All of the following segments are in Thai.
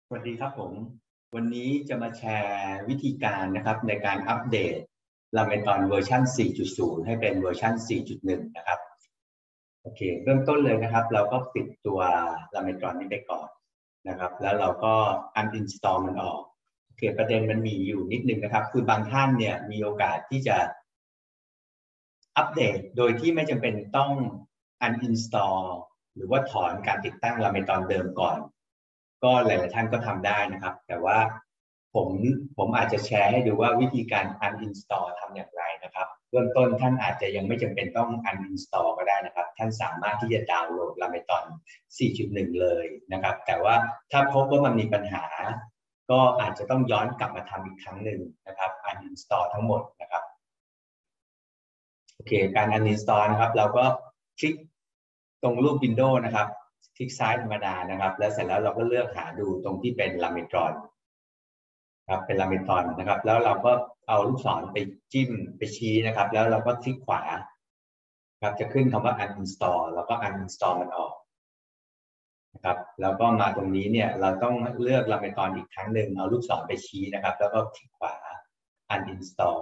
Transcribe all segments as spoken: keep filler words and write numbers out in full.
สวัสดีครับผมวันนี้จะมาแชร์วิธีการนะครับในการอัปเดต Lamethon เวอร์ชัน สี่จุดศูนย์ ให้เป็นเวอร์ชัน สี่จุดหนึ่ง นะครับโอเคเริ่มต้นเลยนะครับเราก็ปิดตัว Lamethon นี้ไปก่อนนะครับแล้วเราก็ uninstall มันออกโอเคประเด็นมันมีอยู่นิดนึงนะครับคือบางท่านเนี่ยมีโอกาสที่จะอัปเดตโดยที่ไม่จำเป็นต้อง uninstall หรือว่าถอนการติดตั้ง Lamethon เดิมก่อนก็หลายๆท่านก็ทำได้นะครับแต่ว่าผมผมอาจจะแชร์ให้ดูว่าวิธีการ uninstall ทำอย่างไรนะครับเริ่มต้นท่านอาจจะยังไม่จำเป็นต้อง uninstall ก็ได้นะครับท่านสามารถที่จะดาวน์โหลด Lamethon สี่จุดหนึ่ง เลยนะครับแต่ว่าถ้าพบว่ามันมีปัญหาก็อาจจะต้องย้อนกลับมาทำอีกครั้งหนึ่งนะครับ uninstall ทั้งหมดนะครับโอเคการ uninstall นะครับเราก็คลิกตรงรูป Windows นะครับคลิกซ้ายธรรมดานะครับแล้วเสร็จแล้วเราก็เลือกหาดูตรงที่เป็น Lamethon ครับเป็น Lamethon นะครับแล้วเราก็เอาลูกศรไปจิ้มไปชี้นะครับแล้วเราก็คลิกขวาครับจะขึ้นคำว่า uninstall แล้วก็ uninstall มันออกนะครับแล้วก็มาตรงนี้เนี่ยเราต้องเลือก Lamethon อีกครั้งหนึ่งเอาลูกศรไปชี้นะครับแล้วก็คลิกขวา uninstall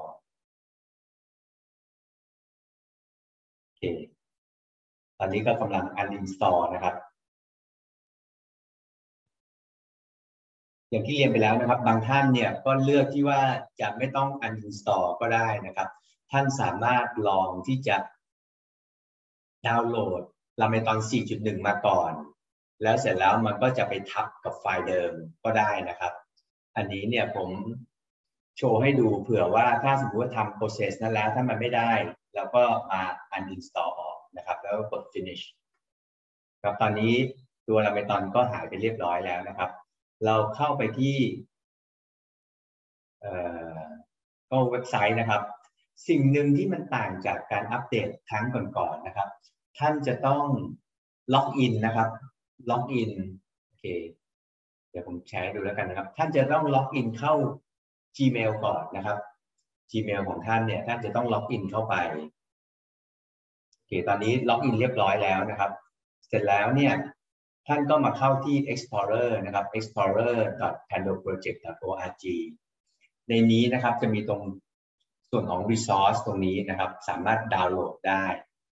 โอเคตอนนี้ก็กำลัง uninstall นะครับอย่างที่เรียนไปแล้วนะครับบางท่านเนี่ยก็เลือกที่ว่าจะไม่ต้อง uninstall ก็ได้นะครับท่านสามารถลองที่จะดาวน์โหลด Lamethon สี่จุดหนึ่ง มาก่อนแล้วเสร็จแล้วมันก็จะไปทับกับไฟล์เดิมก็ได้นะครับอันนี้เนี่ยผมโชว์ให้ดูเผื่อว่าถ้าสมมติว่าทำ process นั้นแล้วถ้ามันไม่ได้เราก็มา uninstall ออกนะครับแล้วก็กด finish ครับตอนนี้ตัว Lamethon ก็หายไปเรียบร้อยแล้วนะครับเราเข้าไปที่ก็เว็บไซต์นะครับสิ่งหนึ่งที่มันต่างจากการอัปเดตครั้งก่อนๆนะครับท่านจะต้องล็อกอินนะครับล็อกอินโอเคเดี๋ยวผมแชร์ดูแล้วกันนะครับท่านจะต้องล็อกอินเข้า Gmail ก่อนนะครับ Gmail ของท่านเนี่ยท่านจะต้องล็อกอินเข้าไปโอเคตอนนี้ล็อกอินเรียบร้อยแล้วนะครับเสร็จแล้วเนี่ยท่านก็มาเข้าที่ Explorer นะครับ explorer dot pandoproject dot org ในนี้นะครับจะมีตรงส่วนของ resource ตรงนี้นะครับสามารถดาวน์โหลดได้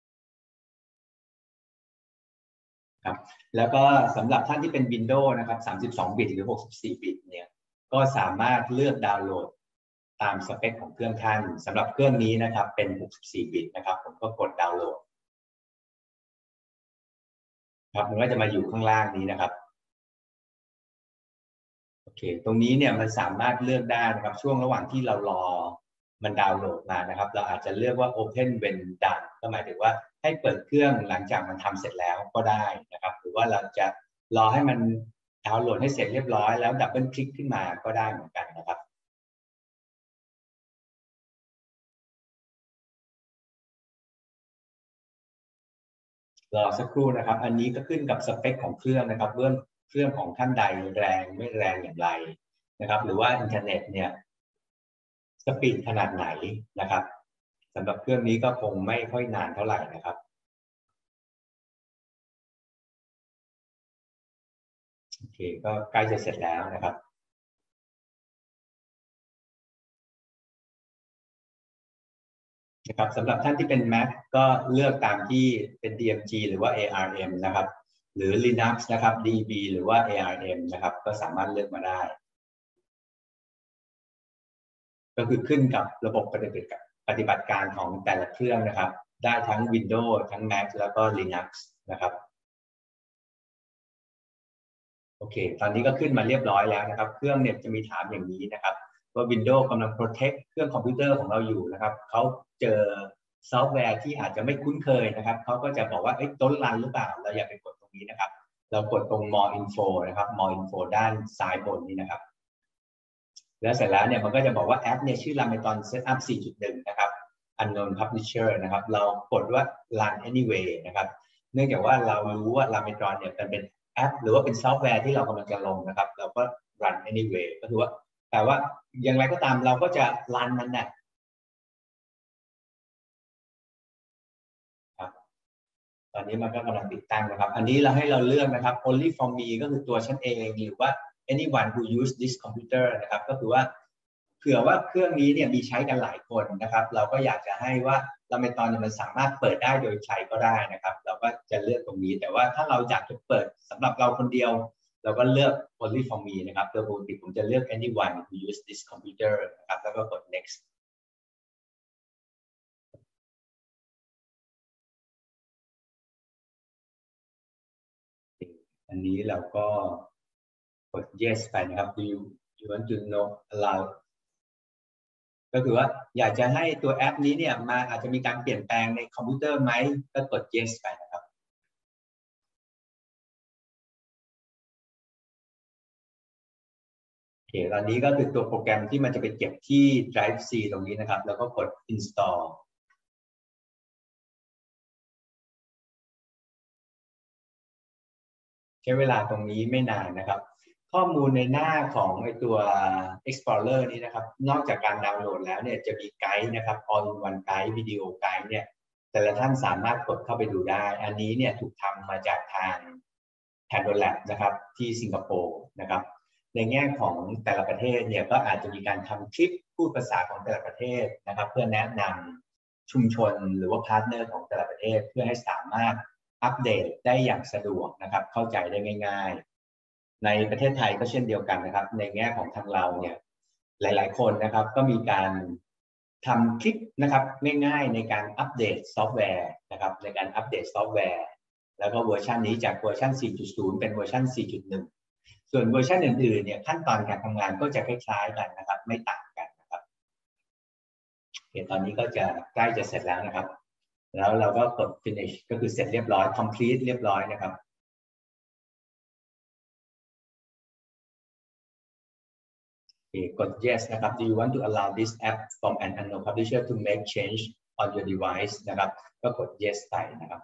ครับแล้วก็สำหรับท่านที่เป็น Windows นะครับสามสิบสองบิตหรือหกสิบสี่บิตเนี่ยก็สามารถเลือกดาวน์โหลดตามสเปคของเครื่องท่านสำหรับเครื่องนี้นะครับเป็นหกสิบสี่บิตนะครับผมก็กดดาวน์โหลดครับมันก็จะมาอยู่ข้างล่างนี้นะครับโอเคตรงนี้เนี่ยมันสามารถเลือกได้นะครับช่วงระหว่างที่เรารอมันดาวน์โหลดมานะครับเราอาจจะเลือกว่า Open when done ก็หมายถึงว่าให้เปิดเครื่องหลังจากมันทำเสร็จแล้วก็ได้นะครับหรือว่าเราจะรอให้มันดาวน์โหลดให้เสร็จเรียบร้อยแล้วดับเบิลคลิกขึ้นมาก็ได้เหมือนกันนะครับรอสักครู่นะครับอันนี้ก็ขึ้นกับสเปคของเครื่องนะครับเรื่องเครื่องของท่านใดแรงไม่แรงอย่างไรนะครับหรือว่าอินเทอร์เน็ตเนี่ยสปีดขนาดไหนนะครับสำหรับเครื่องนี้ก็คงไม่ค่อยนานเท่าไหร่นะครับโอเคก็ใกล้จะเสร็จแล้วนะครับนะครับสำหรับท่านที่เป็น Mac ก็เลือกตามที่เป็น ดี เอ็ม จี หรือว่า เอ อาร์ เอ็ม นะครับหรือ Linux นะครับ ดี บี หรือว่า เอ อาร์ เอ็ม นะครับก็สามารถเลือกมาได้ก็คือขึ้นกับระบบปฏิบัติปฏิบัติการของแต่ละเครื่องนะครับได้ทั้ง Windows ทั้ง Mac แล้วก็ Linux นะครับโอเคตอนนี้ก็ขึ้นมาเรียบร้อยแล้วนะครับเครื่องเนี่ยจะมีถามอย่างนี้นะครับว่า Windows กำลัง protect เครื่องคอมพิวเตอร์ของเราอยู่นะครับเขาเจอซอฟต์แวร์ที่อาจจะไม่คุ้นเคยนะครับเขาก็จะบอกว่าเอ้ยต้นรันหรือเปล่าเราอย่าไปกดตรงนี้นะครับเรากดตรง more info นะครับ more info ด้านซ้ายบนนี้นะครับแล้วเสร็จแล้วเนี่ยมันก็จะบอกว่าแอปเนี่ยชื่อ Lamethon Setup สี่จุดหนึ่ง นะครับ unknown publisher นะครับเรากดว่า run anyway นะครับเนื่องจากว่าเรารู้ว่า Lamethon เนี่ยมันเป็นแอปหรือว่าเป็นซอฟต์แวร์ที่เรากำลังจะลงนะครับเราก็ run anyway ก็คือว่าแต่ว่าอย่างไรก็ตามเราก็จะ run มันเนี่ยครับตอนนี้มันก็กำลังติดตั้งนะครับอันนี้เราให้เราเลือกนะครับ only for me ก็คือตัวฉันเองหรือว่า anyone who use this computer นะครับก็คือว่าเผื่อว่าเครื่องนี้เนี่ยมีใช้กันหลายคนนะครับเราก็อยากจะให้ว่าเราในตอนนี้มันสามารถเปิดได้โดยใครก็ได้นะครับเราก็จะเลือกตรงนี้แต่ว่าถ้าเราอยากจะเปิดสำหรับเราคนเดียวเราก็เลือก only for me นะครับโดยปกติผมจะเลือก anyone who use this computer นะครับแล้วก็กด next อันนี้เราก็กด yes ไปนะครับ do you, you want to know allow ก็คือว่าอยากจะให้ตัวแอปนี้เนี่ยมาอาจจะมีการเปลี่ยนแปลงในคอมพิวเตอร์ไหมก็กด yes ไปนะครับโอเคตอนนี้ก็คือตัวโปรแกรมที่มันจะไปเก็บที่ Drive C ตรงนี้นะครับแล้วก็กด installใช้เวลาตรงนี้ไม่นานนะครับข้อมูลในหน้าของไอตัว Explorer นี้นะครับนอกจากการดาวน์โหลดแล้วเนี่ยจะมีไกด์นะครับ All in one ไกด์วิดีโอไกด์เนี่ยแต่ละท่านสามารถกดเข้าไปดูได้อันนี้เนี่ยถูกทำมาจากทาง Pandolab นะครับที่สิงคโปร์นะครับในแง่ของแต่ละประเทศเนี่ยก็อาจจะมีการทำคลิปพูดภาษาของแต่ละประเทศนะครับเพื่อแนะนำชุมชนหรือว่าพาร์ทเนอร์ของแต่ละประเทศเพื่อให้สามารถอัปเดตได้อย่างสะดวกนะครับเข้าใจได้ง่ายๆในประเทศไทยก็เช่นเดียวกันนะครับในแง่ของทางเราเนี่ยหลายๆคนนะครับก็มีการทำคลิปนะครับง่ายๆในการอัปเดตซอฟต์แวร์นะครับในการอัปเดตซอฟต์แวร์แล้วก็เวอร์ชันนี้จากเวอร์ชัน สี่จุดศูนย์ เป็นเวอร์ชัน สี่จุดหนึ่ง ส่วนเวอร์ชันอื่นๆเนี่ยขั้นตอนการทำงานก็จะคล้ายๆกันนะครับไม่ต่างกันนะครับโอเคตอนนี้ก็จะใกล้จะเสร็จแล้วนะครับแล้วเราก็กด finish ก็คือเสร็จเรียบร้อย complete เรียบร้อยนะครับกด yes นะครับ do you want to allow this app from an unknown publisher to make change on your device นะครับก็กด yes ไปนะครับ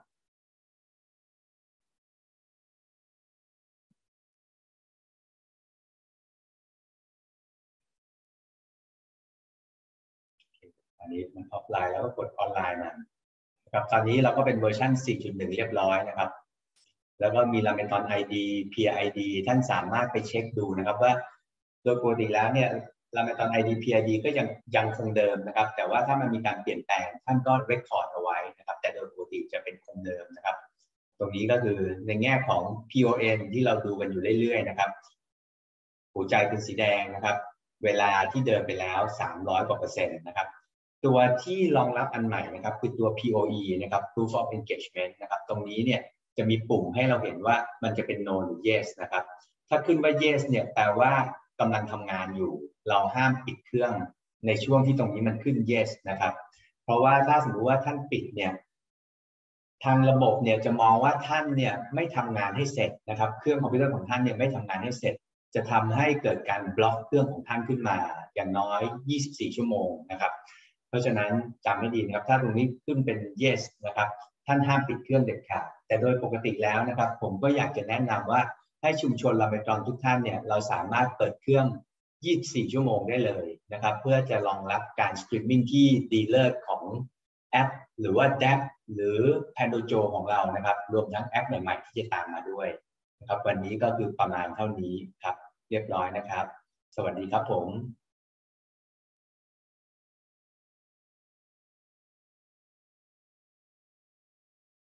อันนี้มันออฟไลน์แล้วก็กดออนไลน์มาครับตอนนี้เราก็เป็นเวอร์ชัน สี่จุดหนึ่ง เรียบร้อยนะครับแล้วก็มี Lamenton ไอ ดี Peer ไอ ดี ท่านสามารถไปเช็คดูนะครับว่าโดยปกติแล้วเนี่ย Lamenton ไอ ดี Peer ไอ ดี ก็ยังยังคงเดิมนะครับแต่ว่าถ้ามันมีการเปลี่ยนแปลงท่านก็ record เอาไว้นะครับแต่โดยปกติจะเป็นคงเดิมนะครับตรงนี้ก็คือในแง่ของ พี โอ เอ็น ที่เราดูกันอยู่เรื่อยๆนะครับหัวใจเป็นสีแดงนะครับเวลาที่เดินไปแล้วสามร้อยกว่าเปอร์เซ็นต์นะครับตัวที่รองรับอันใหม่นะครับคือตัว พี โอ อี นะครับ Proof of Engagement นะครับตรงนี้เนี่ยจะมีปุ่มให้เราเห็นว่ามันจะเป็น no หรือ yes นะครับถ้าขึ้นว่า yes เนี่ยแปลว่ากำลังทำงานอยู่เราห้ามปิดเครื่องในช่วงที่ตรงนี้มันขึ้น yes นะครับเพราะว่าถ้าสมมติว่าท่านปิดเนี่ยทางระบบเนี่ยจะมองว่าท่านเนี่ยไม่ทำงานให้เสร็จนะครับเครื่องคอมพิวเตอร์ของท่านเนี่ยไม่ทำงานให้เสร็จจะทำให้เกิดการบล็อกเครื่องของท่านขึ้นมาอย่างน้อยยี่สิบสี่ชั่วโมงนะครับเพราะฉะนั้นจำให้ดีนะครับถ้าตรงนี้ขึ้นเป็น yes นะครับท่านห้ามปิดเครื่องเด็ดขาดแต่โดยปกติแล้วนะครับผมก็อยากจะแนะนำว่าให้ชุมชนLamentonทุกท่านเนี่ยเราสามารถเปิดเครื่องยี่สิบสี่ชั่วโมงได้เลยนะครับเพื่อจะรองรับการสตรีมมิ่งที่ดีเลิศของแอปหรือว่า ดับ หรือ Pandojo ของเรานะครับรวมทั้งแอปใหม่ๆที่จะตามมาด้วยนะครับวันนี้ก็คือประมาณเท่านี้ครับเรียบร้อยนะครับสวัสดีครับผม